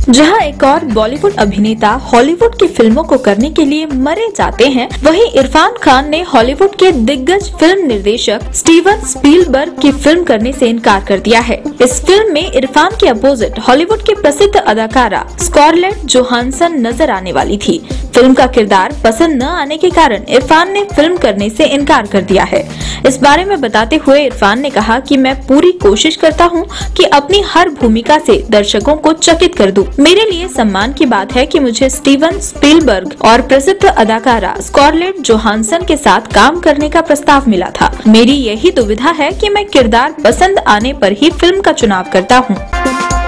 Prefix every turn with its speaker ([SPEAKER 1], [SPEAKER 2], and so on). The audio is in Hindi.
[SPEAKER 1] जहां एक और बॉलीवुड अभिनेता हॉलीवुड की फिल्मों को करने के लिए मरे जाते हैं, वहीं इरफान खान ने हॉलीवुड के दिग्गज फिल्म निर्देशक स्टीवन स्पीलबर्ग की फिल्म करने से इनकार कर दिया है। इस फिल्म में इरफान के अपोजिट हॉलीवुड की प्रसिद्ध अदाकारा स्कारलेट जोहानसन नजर आने वाली थी। फिल्म का किरदार पसंद न आने के कारण इरफान ने फिल्म करने से इनकार कर दिया है। इस बारे में बताते हुए इरफान ने कहा कि मैं पूरी कोशिश करता हूं कि अपनी हर भूमिका से दर्शकों को चकित कर दूं। मेरे लिए सम्मान की बात है कि मुझे स्टीवन स्पीलबर्ग और प्रसिद्ध अदाकारा स्कारलेट जोहानसन के साथ काम करने का प्रस्ताव मिला था। मेरी यही दुविधा है कि मैं किरदार पसंद आने पर ही फिल्म का चुनाव करता हूं।